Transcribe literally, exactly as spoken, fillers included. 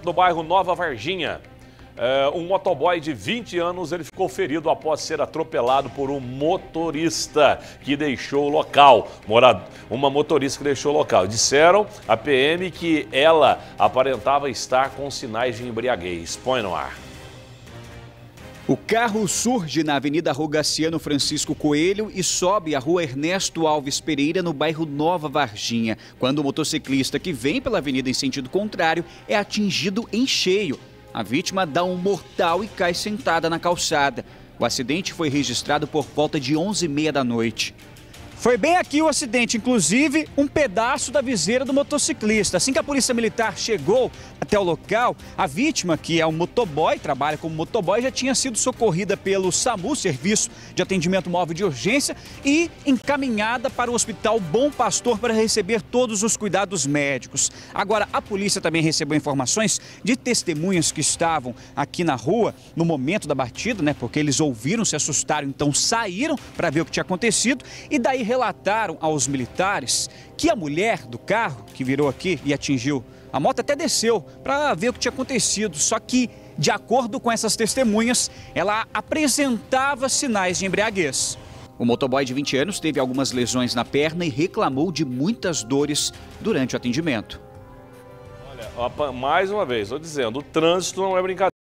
No bairro Nova Varginha, é, um motoboy de vinte anos ele ficou ferido após ser atropelado por um motorista que deixou o local. Morado, uma motorista que deixou o local. Disseram a P M que ela aparentava estar com sinais de embriaguez. Põe no ar. O carro surge na Avenida Rogaciano Francisco Coelho e sobe a Rua Ernesto Alves Pereira, no bairro Nova Varginha, quando o motociclista que vem pela avenida em sentido contrário é atingido em cheio. A vítima dá um mortal e cai sentada na calçada. O acidente foi registrado por volta de onze e meia da noite. Foi bem aqui o acidente, inclusive um pedaço da viseira do motociclista. Assim que a polícia militar chegou até o local, a vítima, que é um motoboy, trabalha como motoboy, já tinha sido socorrida pelo SAMU, Serviço de Atendimento Móvel de Urgência, e encaminhada para o Hospital Bom Pastor para receber todos os cuidados médicos. Agora, a polícia também recebeu informações de testemunhas que estavam aqui na rua no momento da batida, né? Porque eles ouviram, se assustaram, então saíram para ver o que tinha acontecido e daí relataram aos militares que a mulher do carro que virou aqui e atingiu a moto até desceu para ver o que tinha acontecido, só que, de acordo com essas testemunhas, ela apresentava sinais de embriaguez. O motoboy de vinte anos teve algumas lesões na perna e reclamou de muitas dores durante o atendimento. Olha, mais uma vez, estou dizendo, o trânsito não é brincadeira.